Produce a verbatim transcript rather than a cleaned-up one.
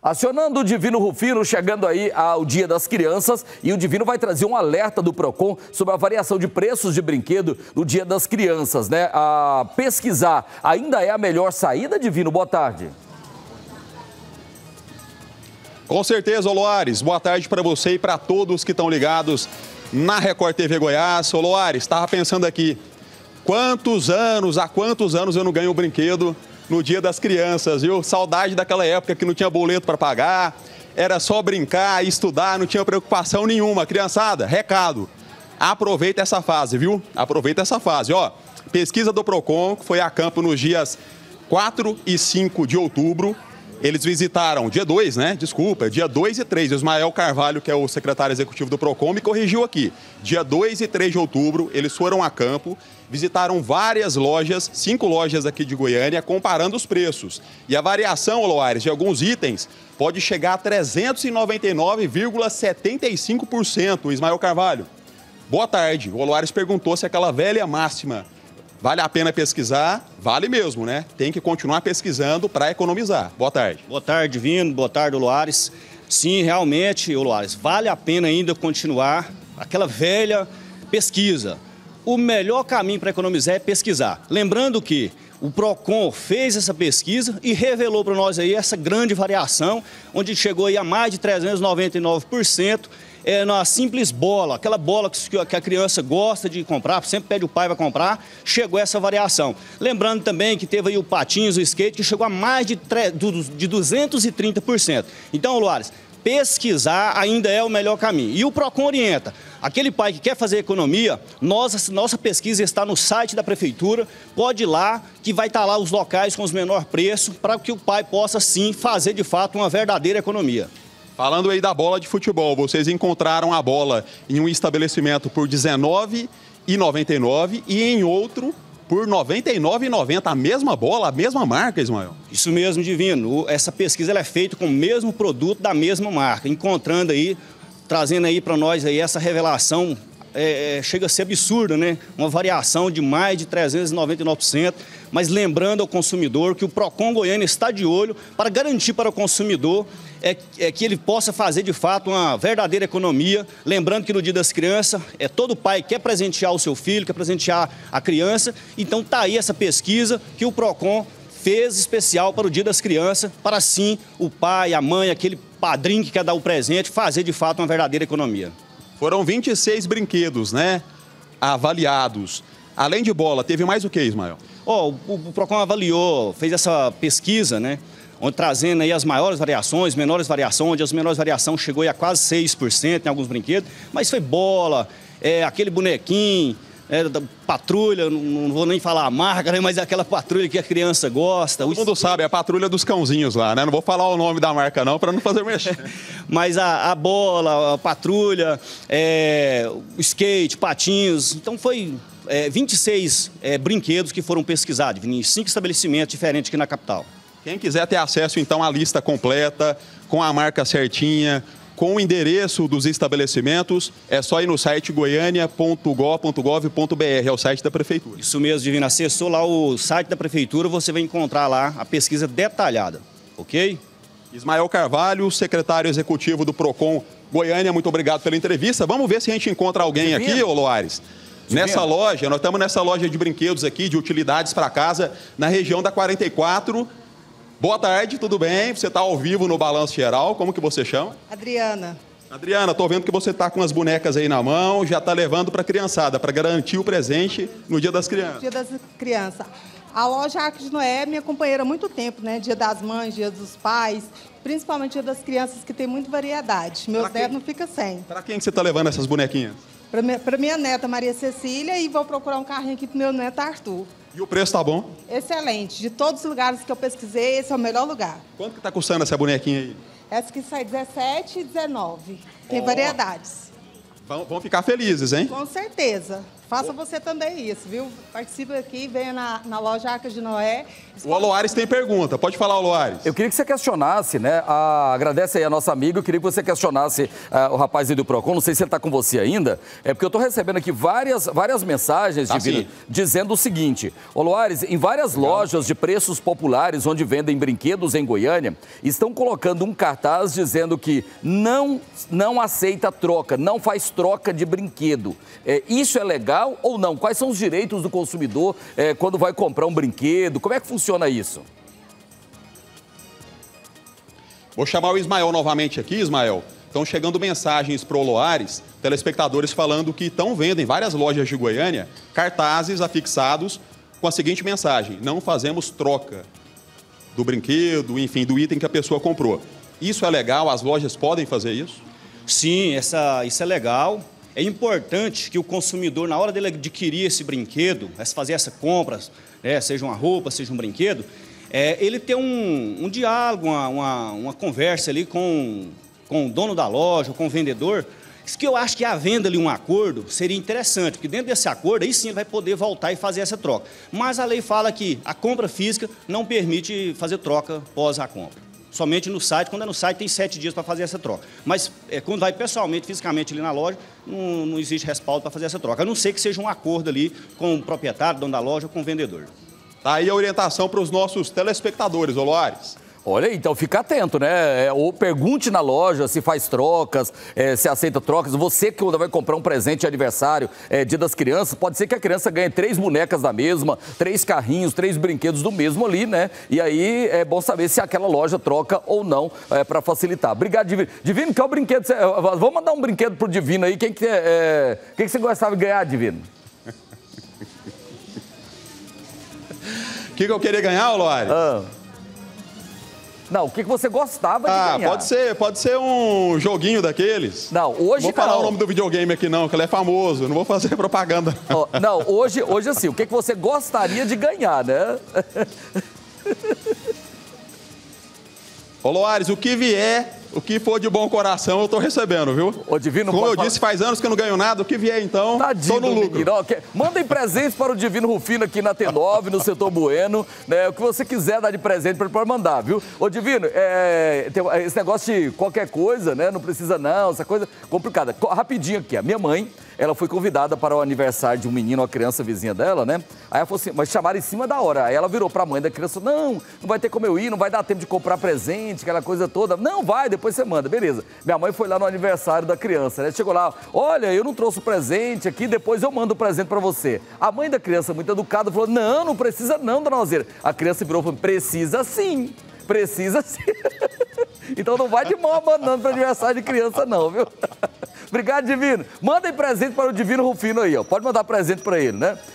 Acionando o Divino Rufino, chegando aí ao Dia das Crianças, e o Divino vai trazer um alerta do Procon sobre a variação de preços de brinquedo no Dia das Crianças, né? A pesquisar ainda é a melhor saída, Divino? Boa tarde. Com certeza, Loares. Boa tarde para você e para todos que estão ligados na Record T V Goiás. Ô, Loares, estava pensando aqui, quantos anos, há quantos anos eu não ganho um brinquedo no Dia das Crianças, viu? Saudade daquela época que não tinha boleto para pagar, era só brincar, estudar, não tinha preocupação nenhuma. Criançada, recado, aproveita essa fase, viu? Aproveita essa fase, ó. Pesquisa do Procon, que foi a campo nos dias quatro e cinco de outubro. Eles visitaram, dia dois, né? Desculpa, dia dois e três. O Ismael Carvalho, que é o secretário executivo do Procon, me corrigiu aqui. Dia dois e três de outubro, eles foram a campo, visitaram várias lojas, cinco lojas aqui de Goiânia, comparando os preços. E a variação, Loares, de alguns itens pode chegar a trezentos e noventa e nove vírgula setenta e cinco por cento. Ismael Carvalho, boa tarde. O Loares perguntou se aquela velha máxima vale a pena pesquisar, vale mesmo, né? Tem que continuar pesquisando para economizar. Boa tarde. Boa tarde, Divino. Boa tarde, Loares. Sim, realmente, Loares, vale a pena ainda continuar aquela velha pesquisa. O melhor caminho para economizar é pesquisar. Lembrando que o Procon fez essa pesquisa e revelou para nós aí essa grande variação, onde chegou aí a mais de trezentos e noventa e nove por cento. É, na simples bola, aquela bola que a criança gosta de comprar, sempre pede o pai para comprar, chegou essa variação. Lembrando também que teve aí o patins, o skate, que chegou a mais de, de duzentos e trinta por cento. Então, Loares, pesquisar ainda é o melhor caminho. E o Procon orienta, aquele pai que quer fazer economia, nossa, nossa pesquisa está no site da Prefeitura, pode ir lá, que vai estar lá os locais com os menores preços, para que o pai possa sim fazer de fato uma verdadeira economia. Falando aí da bola de futebol, vocês encontraram a bola em um estabelecimento por dezenove reais e noventa e nove centavos e em outro por noventa e nove reais e noventa centavos. A mesma bola, a mesma marca, Ismael? Isso mesmo, Divino. Essa pesquisa ela é feita com o mesmo produto da mesma marca, encontrando aí, trazendo aí para nós aí essa revelação. É, chega a ser absurda, né? Uma variação de mais de trezentos e noventa e nove por cento, mas lembrando ao consumidor que o Procon Goiânia está de olho para garantir para o consumidor é, é que ele possa fazer de fato uma verdadeira economia. Lembrando que no Dia das Crianças, é, todo pai quer presentear o seu filho, quer presentear a criança, então está aí essa pesquisa que o Procon fez especial para o Dia das Crianças, para sim o pai, a mãe, aquele padrinho que quer dar o presente, fazer de fato uma verdadeira economia. Foram vinte e seis brinquedos, né, avaliados. Além de bola, teve mais o que, Ismael? Oh, o, o Procon avaliou, fez essa pesquisa, né, onde trazendo aí as maiores variações, menores variações, onde as menores variações chegou aí a quase seis por cento em alguns brinquedos, mas foi bola, é, aquele bonequinho, é, da patrulha, não, não vou nem falar a marca, né, mas é aquela patrulha que a criança gosta. Todo mundo sabe, é a patrulha dos cãozinhos lá, né? Não vou falar o nome da marca não, para não fazer mexer. Mas a, a bola, a patrulha, é, o skate, patins, então foi é, vinte e seis é, brinquedos que foram pesquisados em cinco estabelecimentos diferentes aqui na capital. Quem quiser ter acesso então à lista completa, com a marca certinha, com o endereço dos estabelecimentos, é só ir no site goiânia ponto gov ponto gov ponto br, é o site da Prefeitura. Isso mesmo, Divino. Acessou lá o site da Prefeitura, você vai encontrar lá a pesquisa detalhada, ok? Ismael Carvalho, secretário executivo do Procon Goiânia, muito obrigado pela entrevista. Vamos ver se a gente encontra alguém Divino. aqui, ô Loares. Divino. Nessa loja, nós estamos nessa loja de brinquedos aqui, de utilidades para casa, na região da quarenta e quatro. Boa tarde, tudo bem? Você está ao vivo no Balanço Geral, como que você chama? Adriana. Adriana, estou vendo que você está com as bonecas aí na mão, já está levando para a criançada, para garantir o presente no Dia das Crianças. Dia das Crianças. A loja Arco de Noé é minha companheira há muito tempo, né? Dia das Mães, Dia dos Pais, principalmente Dia das Crianças, que tem muita variedade. Meus netos não ficam sem. Para quem que você está levando essas bonequinhas? Para minha, para minha neta, Maria Cecília, e vou procurar um carrinho aqui para o meu neto, Arthur. E o preço tá bom? Excelente. De todos os lugares que eu pesquisei, esse é o melhor lugar. Quanto que está custando essa bonequinha aí? Essa que sai dezessete e dezenove. Tem oh. variedades. Vão, vão ficar felizes, hein? Com certeza. Faça você também isso, viu? Participe aqui, venha na, na loja Arca de Noé. O Oloares tem pergunta. Pode falar, Oloares. Eu queria que você questionasse, né? A, agradece aí a nossa amiga. Eu queria que você questionasse uh, o rapaz aí do Procon. Não sei se ele está com você ainda. É porque eu estou recebendo aqui várias, várias mensagens Tá, Divino, sim. dizendo o seguinte: Oloares, em várias Legal. lojas de preços populares onde vendem brinquedos em Goiânia, estão colocando um cartaz dizendo que não, não aceita troca, não faz troca de brinquedo. É, isso é legal ou não? Quais são os direitos do consumidor é, quando vai comprar um brinquedo? Como é que funciona isso? Vou chamar o Ismael novamente aqui, Ismael. Estão chegando mensagens para o Oloares, telespectadores falando que estão vendo em várias lojas de Goiânia cartazes afixados com a seguinte mensagem: não fazemos troca do brinquedo, enfim, do item que a pessoa comprou. Isso é legal? As lojas podem fazer isso? Sim, essa, isso é legal. É importante que o consumidor, na hora dele adquirir esse brinquedo, fazer essa compra, né, seja uma roupa, seja um brinquedo, é, ele ter um, um diálogo, uma, uma, uma conversa ali com, com o dono da loja, com o vendedor. Isso que eu acho que havendo ali um acordo seria interessante, porque dentro desse acordo, aí sim ele vai poder voltar e fazer essa troca. Mas a lei fala que a compra física não permite fazer troca pós a compra. Somente no site, quando é no site tem sete dias para fazer essa troca. Mas é, quando vai pessoalmente, fisicamente ali na loja, não, não existe respaldo para fazer essa troca. A não ser que seja um acordo ali com o proprietário, dono da loja ou com o vendedor. Tá aí a orientação para os nossos telespectadores, Oloares. Olha aí, então fica atento, né? É, ou pergunte na loja se faz trocas, é, se aceita trocas. Você que vai comprar um presente de aniversário, é, Dia das Crianças, pode ser que a criança ganhe três bonecas da mesma, três carrinhos, três brinquedos do mesmo ali, né? E aí é bom saber se aquela loja troca ou não, é, para facilitar. Obrigado, Divino. Divino, qual brinquedo? Você... Vamos mandar um brinquedo pro Divino aí. Quem que, é... Quem que você gostava de ganhar, Divino? O que, que eu queria ganhar, Oloares? Ah. Não, o que você gostava de ah, ganhar? pode ser, pode ser um joguinho daqueles. Não, hoje não. Vou falar não. o nome do videogame aqui não, que ele é famoso. Não vou fazer propaganda. Oh, não, hoje, hoje assim, o que você gostaria de ganhar, né? Ô, Loares, o que vier, o que for de bom coração, eu tô recebendo, viu? Ô, Divino, como eu falar... disse, faz anos que eu não ganho nada, o que vier então, Tadinho, tô no lucro. menino, okay. Mandem presentes para o Divino Rufino aqui na T nove, no setor Bueno, né? O que você quiser dar de presente para ele pode mandar, viu? Ô, Divino, é... tem esse negócio de qualquer coisa, né? Não precisa não, essa coisa complicada. Rapidinho aqui, a minha mãe, ela foi convidada para o aniversário de um menino, uma criança vizinha dela, né? Aí ela falou assim, mas chamaram em cima da hora. Aí ela virou para a mãe da criança, não, não vai ter como eu ir, não vai dar tempo de comprar presente, aquela coisa toda. Não, vai, depois você manda, beleza. Minha mãe foi lá no aniversário da criança, né? Chegou lá, olha, eu não trouxe o presente aqui, depois eu mando o presente para você. A mãe da criança, muito educada, falou, não, não precisa não, dona Alzeira. A criança virou e falou, precisa sim, precisa sim. Então não vai de mão abanando para aniversário de criança não, viu? Obrigado, Divino. Mandem presente para o Divino Rufino aí, ó. Pode mandar presente para ele, né?